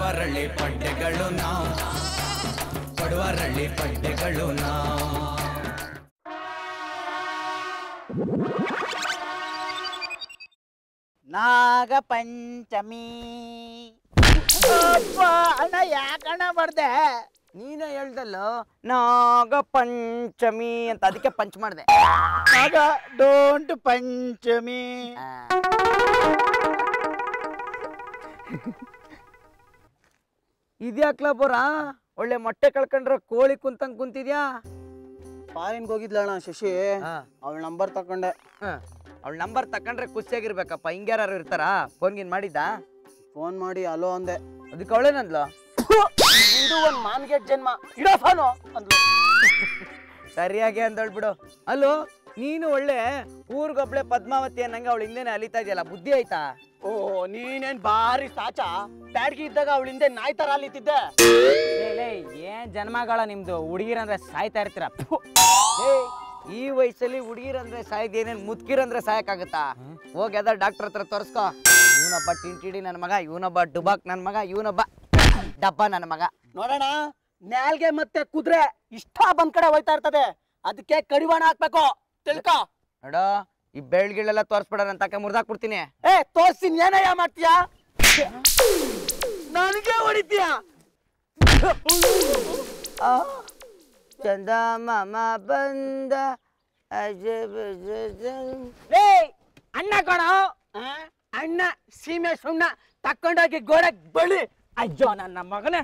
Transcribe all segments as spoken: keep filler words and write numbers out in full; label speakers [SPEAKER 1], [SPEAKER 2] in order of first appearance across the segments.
[SPEAKER 1] ಪಡುವರಳ್ಳಿ ಪಡ್ಡೆಗಳು ನಾವು, ಪಡುವರಳ್ಳಿ ಪಡ್ಡೆಗಳು ನಾವು.
[SPEAKER 2] ನಾಗ ಪಂಚಮಿ ಅಣ್ಣ ಯಾಕಣ್ಣ ಬರ್ದೆ?
[SPEAKER 3] ನೀನೇ ಹೇಳ್ದಲ್ಲ ನಾಗ ಪಂಚಮಿ ಅಂತ, ಅದಕ್ಕೆ ಪಂಚ್ ಮಾಡ್ದೆ.
[SPEAKER 2] ನಾಗ ಡೋಂಟ್ ಪಂಚಮಿ.
[SPEAKER 3] ಇದ್ಯಾಕ್ಲ ಬೋರ ಒಳ್ಳೆ ಮೊಟ್ಟೆ ಕಳ್ಕೊಂಡ್ರ ಕೋಳಿ ಕುಂತಂಗ್ ಕುಂತಿದ್ಯಾ?
[SPEAKER 2] ಫಾರಿನ್ಗೆ ಹೋಗಿದ್ಲಣ್ಣ ಶಶಿ, ಅವಳ ನಂಬರ್ ತಕೊಂಡೆ.
[SPEAKER 3] ಅವಳ ನಂಬರ್ ತಕೊಂಡ್ರೆ ಖುಷಿಯಾಗಿರ್ಬೇಕಪ್ಪ. ಹಿಂಗ್ಯಾರು ಇರ್ತಾರ? ಫೋನ್ ಗಿನ್ ಮಾಡಿದ್ದ?
[SPEAKER 2] ಫೋನ್ ಮಾಡಿ ಅಲೋ ಅಂದೆ.
[SPEAKER 3] ಅದಕ್ಕೆ ಅವಳೇನಂದ್ಲು?
[SPEAKER 2] ಇದು ಒಂದ್ ಮಾನ್ಗೆಟ್ ಜನ್ಮ, ಇಡೋ ಫೋನು ಅಂದ್ಲು.
[SPEAKER 3] ಸರಿಯಾಗಿ ಅಂದಳ್ ಬಿಡು. ಅಲ್ಲೋ ನೀನು ಒಳ್ಳೆ ಊರ್ಗೊಬ್ಳೆ ಪದ್ಮಾವತಿ ಅನ್ನಂಗೆ ಅವಳ ಹಿಂದೆನೆ ಅಲಿತಾ ಇದೆಯಲ್ಲ, ಬುದ್ಧಿ ಆಯ್ತಾ?
[SPEAKER 2] ಓ ನೀನೇನ್ ಬಾರಿ ಸಾಚ. ಬ್ಯಾಡ್ಗಿ ಇದ್ದಾಗ ಅವಳ ಹಿಂದೆ ನಾಯಿ ತರ ಅಲಿತಿದ್ದೆ.
[SPEAKER 3] ಏನ್ ಜನ್ಮಗಳ ನಿಮ್ದು, ಹುಡುಗಿರಂದ್ರೆ ಸಾಯ್ತಾ ಇರ್ತೀರ. ಈ ವಯಸ್ಸಲ್ಲಿ ಹುಡುಗಿರಂದ್ರೆ ಸಾಯ್ದು ಏನೇನ್ ಮುದ್ಕಿರಂದ್ರೆ ಸಾಯಕ್ಕಾಗತ್ತಾ? ಹೋಗಿ ಅದ ಡಾಕ್ಟರ್ ಹತ್ರ ತೋರ್ಸ್ಕೊ. ಇವನೊಬ್ಬ ಟಿಂಟಿಡಿ ನನ್ನ ಮಗ, ಇವನೊಬ್ಬ ಡುಬಾಕ್ ನನ್ನ ಮಗ, ಇವನೊಬ್ಬ ಡಬ್ಬ ನನ್ನ ಮಗ.
[SPEAKER 2] ನೋಡೋಣ, ನ್ಯಾಲ್ಗೆ ಮತ್ತೆ ಕುದುರೆ ಇಷ್ಟ ಬಂದ್ ಕಡೆ ಹೋಯ್ತಾ ಇರ್ತದೆ, ಅದಕ್ಕೆ ಕಡಿವಾಣ ಹಾಕ್ಬೇಕು, ತಿಳ್ಕೊ.
[SPEAKER 3] ನೋಡೋ ಈ ಬೆಳ್ಗಿಳೆಲ್ಲ ತೋರ್ಸ್ಬಿಡ, ನಾನು ತಕ್ಕ ಮುರ್ದಾಕ್ಬಿಡ್ತೀನಿ.
[SPEAKER 2] ಏ ತೋರ್ಸಿನ್ ಏನಯ್ಯ ಮಾಡ್ತೀಯಾ? ನನಗೆ ಹೊಡಿತೀಯ?
[SPEAKER 3] ಚಂದ ಮಾಮ ಬಂದ
[SPEAKER 2] ಅಣ್ಣ ಕಣ, ಅಣ್ಣ ಸೀಮೆ ಸುಣ್ಣ ತಕೊಂಡೋಗಿ ಗೋಡೆಗೆ ಬಳಿ. ಅಯ್ಯೋ ನನ್ನ ಮಗನೇ.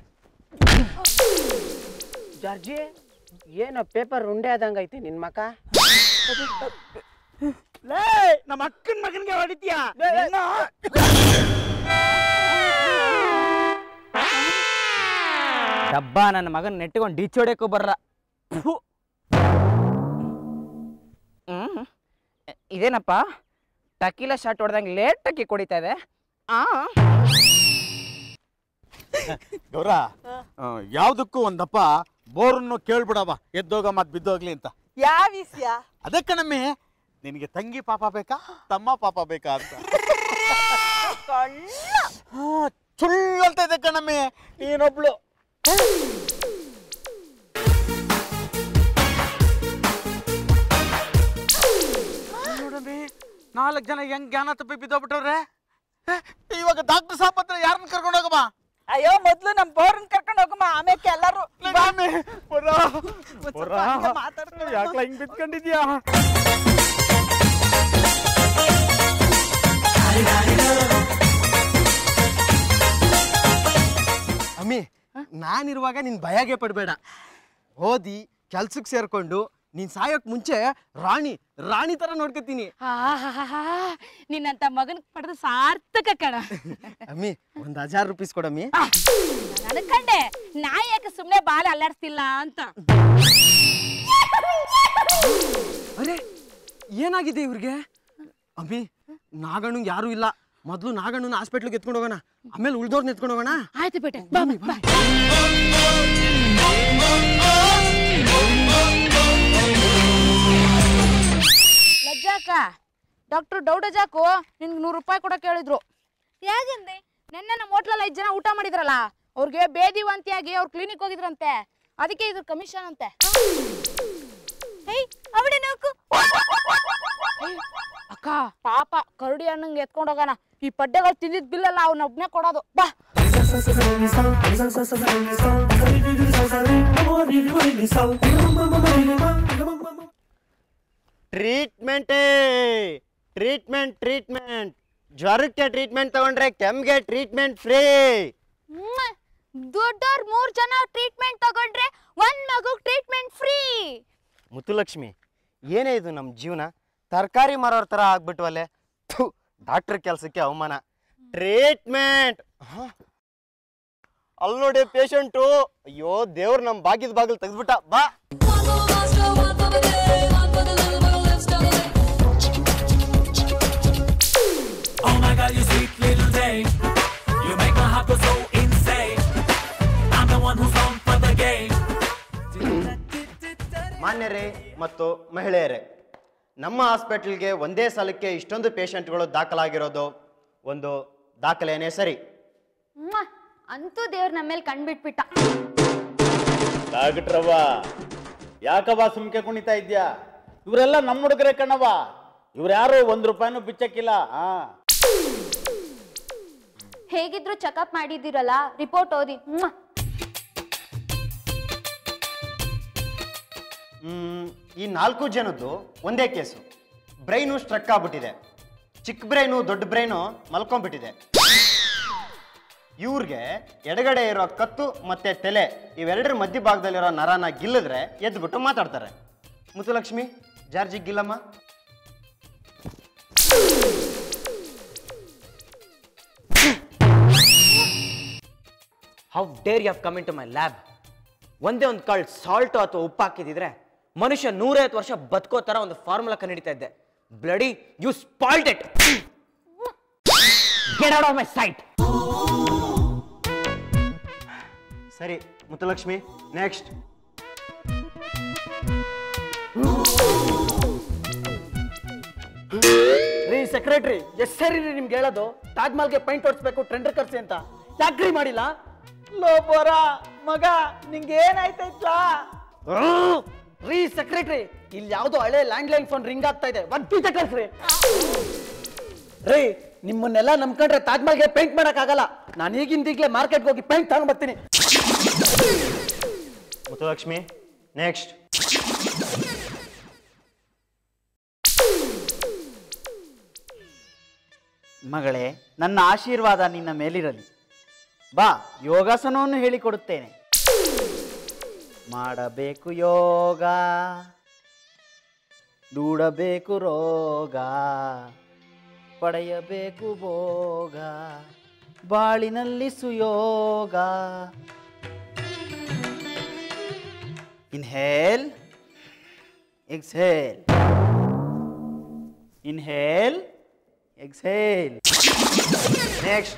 [SPEAKER 2] ಜಾರ್ಜಿ ಏನೋ ಪೇಪರ್ ಉಂಡೆ ಆದಂಗ ಐತಿ ನಿನ್ ಮಕ. ಲೇ ನಮ್ಮ ಅಕ್ಕನ ಮಗನ್ಗೆ ಹೊಡಿತೀಯ?
[SPEAKER 3] ಡಬ್ಬ ನನ್ನ ಮಗನ್ ನೆಟ್ಕೊಂಡು ಡಿಚ್ ಹೊಡೆಯಕ್ಕೂ ಬರ್ರ. ಹ್ಮ್ ಇದೇನಪ್ಪ ಟಕೀಲ ಶಾಟ್ ಹೊಡೆದಂಗೆ ಲೇಟ್ ಟಕ್ಕಿ ಕೊಡಿತಾ ಇದೆ. ಆ
[SPEAKER 4] ಗೌರ, ಯಾವ್ದಕ್ಕೂ ಒಂದಪ್ಪ ಬೋರನ್ನು ಕೇಳ್ಬಿಡವ, ಎದ್ದೋಗ ಮತ್ ಬಿದ್ದೋಗ್ಲಿ ಅಂತ.
[SPEAKER 2] ಯಾವ ವಿಷಯ?
[SPEAKER 4] ಅದಕ್ಕೆ ನಮ್ಮೆ ನಿನಗೆ ತಂಗಿ ಪಾಪ ಬೇಕಾ ತಮ್ಮ ಪಾಪ ಬೇಕಾ ಅಂತ. ಸುಳ್ಳು ಅಂತ ಇದೆ ಕಣಮ್ಮೆ, ನೀನೊಬ್ಳು. ನೋಡಮ್ಮೆ, ನಾಲ್ಕು ಜನ ಹೆಂಗ್ ಜ್ಞಾನ ತಪ್ಪಿ ಬಿದ್ದೋಗ್ಬಿಟ್ಟವ್ರೆ. ಇವಾಗ ಡಾಕ್ಟರ್ ಸಾಹೇಬ್ ಹತ್ರ ಯಾರನ್ನ ಕರ್ಕೊಂಡು ಹೋಗಮ್ಮ?
[SPEAKER 2] ಅಯ್ಯೋ ಮೊದ್ಲು ನಮ್ ಬೋರ್ನ್ ಕರ್ಕೊಂಡು ಹೋಗಮ್ಮ, ಆಮೇಲೆ ಎಲ್ಲಾರು
[SPEAKER 4] ಯಾಕ್ಲ ಹಿಂಗ್ ಬಿತ್ಕೊಂಡಿದ್ಯಾ?
[SPEAKER 5] ಅಮ್ಮಿ, ನಾನಿರುವಾಗ ನೀನ್ ಭಯಗೆ ಪಡ್ಬೇಡ. ಓದಿ ಕೆಲ್ಸಕ್ಕೆ ಸೇರ್ಕೊಂಡು ನೀನ್ ಸಾಯೋಕ್ ಮುಂಚೆ ರಾಣಿ ರಾಣಿ ತರ ನೋಡ್ಕೊತೀನಿ.
[SPEAKER 6] ನಿನ್ನಂತ ಮಗನ್ ಪಡೆದು ಸಾರ್ಥಕ ಕಣ.
[SPEAKER 5] ಅಮ್ಮಿ, ಒಂದ್ ಹಜಾರ್ ರುಪೀಸ್ ಕೊಡಮ್ಮಿ.
[SPEAKER 6] ಅನ್ಕಂಡೆ ನಾ ಯಾಕೆ ಸುಮ್ನೆ ಬಾಲ ಅಲ್ಲಾಡ್ತಿಲ್ಲ ಅಂತ.
[SPEAKER 5] ಅರೆ ಏನಾಗಿದೆ ಇವ್ರಿಗೆ? ಅಮ್ಮಿ, ನಾಗಣ್ಣಂಗ್ ಯಾರು ಇಲ್ಲ, ಮೊದ್ಲು ನಾಗಣ್ಣನ ಹಾಸ್ಪಿಟ್ಲಿಗೆ ಎತ್ಕೊಂಡು ಹೋಗೋಣ, ಆಮೇಲೆ ಉಳ್ದವ್ರನ್ನ ಎತ್ಕೊಂಡು ಹೋಗೋಣ.
[SPEAKER 6] ಆಯ್ತು ಬೇಟೆ, ಬಾ ಬಾ. ಲಜ್ಜಾಕ ಡಾಕ್ಟರ್ ಡೌಡಜಾಕು ನಿನ್ಗೆ ನೂರು ರೂಪಾಯಿ ಕೊಡಕ್ಕೆ ಹೇಳಿದ್ರು. ಯಾಕಂದ್ರೆ ನೆನ್ನೆ ನಮ್ಮ ಹೋಟ್ಲಲ್ಲಿ ಐದು ಜನ ಊಟ ಮಾಡಿದ್ರಲ್ಲ, ಅವ್ರಿಗೆ ಬೇದಿವಂತಿಯಾಗಿ ಅವ್ರ ಕ್ಲಿನಿಕ್ ಹೋಗಿದ್ರಂತೆ, ಅದಕ್ಕೆ ಇದ್ರ ಕಮಿಷನ್ ಅಂತೆ. ಅಕ್ಕ ಪಾಪ ಕರಡಿ ಹಣ್ಣಂಗೆ ಎತ್ಕೊಂಡು ಹೋಗೋಣ. ಈ ಪಡ್ಡೆಗಳು ತಿಂದಿದ್ ಬಿಲ್ಲಲ್ಲ ಅವ್ನ ಒಬ್ನೇ ಕೊಡೋದು. ಬಾ.
[SPEAKER 5] ಟ್ರೀಟ್ಮೆಂಟೇ ಟ್ರೀಟ್ಮೆಂಟ್ ಟ್ರೀಟ್ಮೆಂಟ್ ಜ್ವರಕ್ಕೆ ಟ್ರೀಟ್ಮೆಂಟ್ ತಗೊಂಡ್ರೆ ಕೆಮ್ಗೆ ಟ್ರೀಟ್ಮೆಂಟ್ ಫ್ರೀ.
[SPEAKER 6] ದೊಡ್ಡವ್ರು ಮೂರ್ ಜನ ಟ್ರೀಟ್ಮೆಂಟ್ ತಗೊಂಡ್ರೆ ಒಂದ್ ಮಗು ಟ್ರೀಟ್ಮೆಂಟ್ ಫ್ರೀ.
[SPEAKER 5] ಮುತ್ತುಲಕ್ಷ್ಮಿ, ಏನೇ ಇದು ನಮ್ಮ ಜೀವನ? ತರಕಾರಿ ಮಾರೋರ್ ತರ ಆಗ್ಬಿಟ್ವಲ್ಲೇ. ಡಾಕ್ಟರ್ ಕೆಲ್ಸಕ್ಕೆ ಅವಮಾನ. ಟ್ರೀಟ್ಮೆಂಟ್ ಅಲ್ಲಿ ನೋಡಿ ಪೇಷಂಟು. ಅಯ್ಯೋ ದೇವ್ರು ನಮ್ ಬಾಗಿದ ಬಾಗಿಲು ತೆಗೆದ್ಬಿಟ್ಟ. ಬಾ. ಮಾನ್ಯರೇ ಮತ್ತು ಮಹಿಳೆಯರೇ, ನಮ್ಮ ಹಾಸ್ಪಿಟಲ್ಗೆ ಒಂದೇ ಸಲಕ್ಕೆ ಇಷ್ಟೊಂದು ಪೇಷಂಟ್ಗಳು ದಾಖಲಾಗಿರೋದು ಒಂದು ದಾಖಲೆನೇ ಸರಿ.
[SPEAKER 7] ಅಂತೂ ದೇವ್ರ ನಮ್ಮ ಮೇಲೆ ಕಣ್ಬಿಟ್ಬಿಟ್ಟ.
[SPEAKER 8] ಡಾಕ್ಟ್ರವ್ವ ಯಾಕವ್ವ ಸುಮ್ಕೆ ಕುಣಿತಾ ಇದ್ಯಾ? ಇವರೆಲ್ಲ ನಮ್ಮ ಹುಡುಗರೇ ಕಣವ್ವ. ಇವ್ರು ಯಾರು ಒಂದ್ ರೂಪಾಯಿನೂ ಬಿಚ್ಚಕ್ಕಿಲ್ಲ. ಹಾ
[SPEAKER 7] ಹೇಗಿದ್ರು ಚೆಕಪ್ ಮಾಡಿದಿರಲ್ಲ, ರಿಪೋರ್ಟ್ ಓದಿ.
[SPEAKER 9] ಹ್ಮ್ ಈ ನಾಲ್ಕು ಜನದ್ದು ಒಂದೇ ಕೇಸು. ಬ್ರೈನು ಸ್ಟ್ರಕ್ ಆಗ್ಬಿಟ್ಟಿದೆ. ಚಿಕ್ಕ ಬ್ರೈನು ದೊಡ್ಡ ಬ್ರೈನು ಮಲ್ಕೊಂಡ್ಬಿಟ್ಟಿದೆ. ಇವ್ರಿಗೆ ಎಡಗಡೆ ಇರೋ ಕತ್ತು ಮತ್ತೆ ತಲೆ ಇವೆರಡರ ಮಧ್ಯಭಾಗದಲ್ಲಿರೋ ನರನ ಗಿಲ್ಲಿದ್ರೆ ಎದ್ಬಿಟ್ಟು ಮಾತಾಡ್ತಾರೆ. ಮುತ್ತುಲಕ್ಷ್ಮಿ ಜಾರ್ಜಿ ಗಿಲ್ಲಮ್ಮ.
[SPEAKER 3] How dare you have come into my lab. ಒಂದೇ ಒಂದು ಕಾಳು ಸಾಲ್ಟು ಅಥವಾ ಉಪ್ಪು ಹಾಕಿದಿದ್ರೆ ಮನುಷ್ಯ ನೂರೈವತ್ತು ವರ್ಷ ಬದುಕೋ ತರ ಒಂದು ಫಾರ್ಮುಲಾ ಕಂಡಿಡಿತಾ ಇದ್ದೆ. Bloody you spoiled it. Get out of my sight.
[SPEAKER 9] ಸರಿ ಮುತ್ತುಲಕ್ಷ್ಮಿ, ನೆಕ್ಸ್ಟ್.
[SPEAKER 2] ರೀ ಸೆಕ್ರೆಟ್ರಿ, ಎಷ್ಟ್ ಸರಿ ರೀ ನಿಮ್ಗೆ ಹೇಳೋದು ತಾಜ್ ಮಹಲ್ಗೆ ಪೈಂಟ್ ಹೊಡ್ಸ್ಬೇಕು ಟೆಂಡರ್ ಕರ್ಸಿ ಅಂತ? ಯಾಕ್ರಿ ಮಾಡಿಲ್ಲ? ಲೋ ಬೋರ ಮಗ, ನಿಂಗೆ ಏನಾಯ್ತೈತ್ಲಾ? ರೀ ಸೆಕ್ರೆಟ್ರಿ, ಇಲ್ಲಿ ಯಾವ್ದೋ ಹಳೆ ಲ್ಯಾಂಡ್ ಲೈನ್ ಫೋನ್ ರಿಂಗ್ ಆಗ್ತಾ ಇದೆ, ಒಂದ್ ಪೀಠ ಕಳ್ಸ್ರಿ. ರೀ ನಿಮ್ಮನ್ನೆಲ್ಲ ನಂಬ್ಕೊಂಡ್ರೆ ತಾಜ್ ಮಹಲ್ಗೆ ಪೇಂಟ್ ಮಾಡಕ್ ಆಗಲ್ಲ. ನಾನು ಈಗಿಂದೀಗ್ಲೇ ಮಾರ್ಕೆಟ್ಗೆ ಹೋಗಿ ಪೇಂಟ್ ತಗೊಂಡ್ ಬರ್ತೀನಿ.
[SPEAKER 9] ಮುತ್ತುಲಕ್ಷ್ಮಿ, ನೆಕ್ಸ್ಟ್.
[SPEAKER 8] ಮಗಳೇ, ನನ್ನ ಆಶೀರ್ವಾದ ನಿನ್ನ ಮೇಲಿರಲಿ. ಬಾ, ಯೋಗಾಸನವನ್ನು ಹೇಳಿಕೊಡುತ್ತೇನೆ. ಮಾಡಬೇಕು ಯೋಗ, ದೂಡಬೇಕು ರೋಗ, ಪಡೆಯಬೇಕು ಭೋಗ, ಬಾಳಿನಲ್ಲಿ ಸುಯೋಗ. Inhale, exhale, inhale, exhale.
[SPEAKER 9] Next.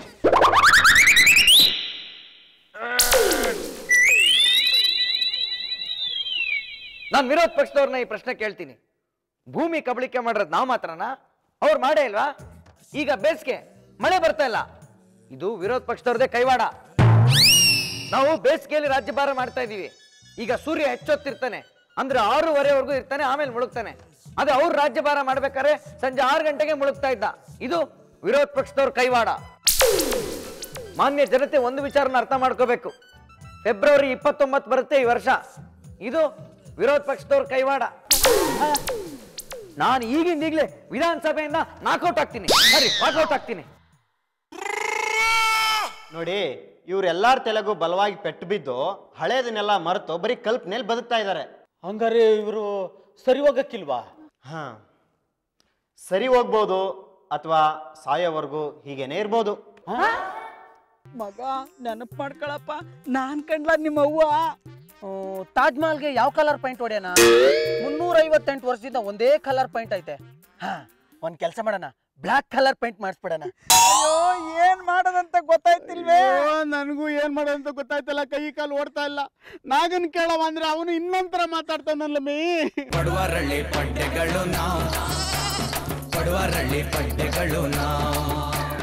[SPEAKER 3] ನಾನು ವಿರೋಧ ಪಕ್ಷದವ್ರನ್ನ ಈ ಪ್ರಶ್ನೆ ಕೇಳ್ತೀನಿ. ಭೂಮಿ ಕಬಳಿಕೆ ಮಾಡಿರೋದು ನಾವು ಮಾತ್ರನಾ? ಅವ್ರು ಮಾಡೇ ಇಲ್ವಾ? ಈಗ ಬೇಸಿಗೆ ಮಳೆ ಬರ್ತಾ ಇಲ್ಲ, ಇದು ವಿರೋಧ ಪಕ್ಷದವ್ರದೇ ಕೈವಾಡ. ನಾವು ಬೇಸಿಗೆಯಲ್ಲಿ ರಾಜ್ಯಭಾರ ಮಾಡ್ತಾ ಇದೀವಿ. ಈಗ ಸೂರ್ಯ ಹೆಚ್ಚೊತ್ತಿರ್ತಾನೆ ಅಂದ್ರೆ ಆರೂವರೆವರೆಗೂ ಇರ್ತಾನೆ, ಆಮೇಲೆ ಮುಳುಗ್ತಾನೆ. ಅದೇ ಅವ್ರು ರಾಜ್ಯಭಾರ ಮಾಡ್ಬೇಕಾದ್ರೆ ಸಂಜೆ ಆರು ಗಂಟೆಗೆ ಮುಳುಗ್ತಾ ಇದ್ದ. ಇದು ವಿರೋಧ ಪಕ್ಷದವ್ರ ಕೈವಾಡ. ಮಾನ್ಯ ಜನತೆ ಒಂದು ವಿಚಾರನ ಅರ್ಥ ಮಾಡ್ಕೋಬೇಕು. ಫೆಬ್ರವರಿ ಇಪ್ಪತ್ತೊಂಬತ್ತು ಬರುತ್ತೆ ಈ ವರ್ಷ. ಇದು ವಿರೋಧ ಪಕ್ಷದವ್ರ ಕೈವಾಡ. ನಾನು ಈಗಿಂದೀಗ್ಲೇ ವಿಧಾನಸಭೆಯಿಂದ ನಾಕೌಟ್ ಆಗ್ತೀನಿ, ಸರಿ ವಾಕೌಟ್ ಆಗ್ತೀನಿ.
[SPEAKER 9] ನೋಡಿ, ಇವ್ರೆಲ್ಲಾರ ತೆಲಗು ಬಲವಾಗಿ ಪೆಟ್ಟು ಬಿದ್ದು ಹಳೇದನ್ನೆಲ್ಲ ಮರೆತು ಬರೀ ಕಲ್ಪನೆಯಲ್ಲಿ ಬದುಕ್ತಾ ಇದ್ದಾರೆ.
[SPEAKER 8] ಹಂಗಾರೆ ಇವರು ಸರಿ ಹೋಗಕ್ಕಿಲ್ವಾ?
[SPEAKER 9] ಹಾ, ಸರಿ ಹೋಗ್ಬೋದು ಅಥವಾ ಸಾಯೋವರೆಗೂ ಹೀಗೇನೆ ಇರ್ಬೋದು.
[SPEAKER 2] ಮಗ ನೆನಪು ಮಾಡ್ಕೊಳಪ್ಪ, ನಾನ್ ಕಂಡ್ಲ ನಿಮ್ಮ ಅವ್ವ ತಾಜ್ ಮಹಲ್ಗೆ ಯಾವ ಕಲರ್ ಪೈಂಟ್ ಹೊಡ್ಯಾನ? ಮುನ್ನೂರ ಐವತ್ತೆಂಟು ವರ್ಷದಿಂದ ಒಂದೇ ಕಲರ್ ಪೈಂಟ್ ಐತೆ. ಹಾ, ಒಂದ್ ಕೆಲಸ ಮಾಡೋಣ, ಬ್ಲಾಕ್ ಕಲರ್ ಪೈಂಟ್ ಮಾಡಿಸ್ಬಿಡೋಣ.
[SPEAKER 4] ಅಯ್ಯೋ, ಏನ್ ಮಾಡೋದಂತ ಗೊತ್ತಾಯ್ತಿಲ್ವೇ? ನನಗೂ ಏನ್ ಮಾಡೋದಂತ ಗೊತ್ತಾಯ್ತಲ್ಲ, ಕೈ ಕಾಲು ಓಡ್ತಾ ಇಲ್ಲ. ನಾಗನ್ ಕೇಳವ ಅಂದ್ರೆ ಅವನು ಇನ್ನೊಂಥರ ಮಾತಾಡ್ತಾನಲ್ಲ ಮೇ.
[SPEAKER 1] ಪಡುವರಳ್ಳಿ ಪಡ್ಡೆಗಳು ನಾವು, ಪಡುವರಳ್ಳಿ ಪಡ್ಡೆಗಳು ನಾವು.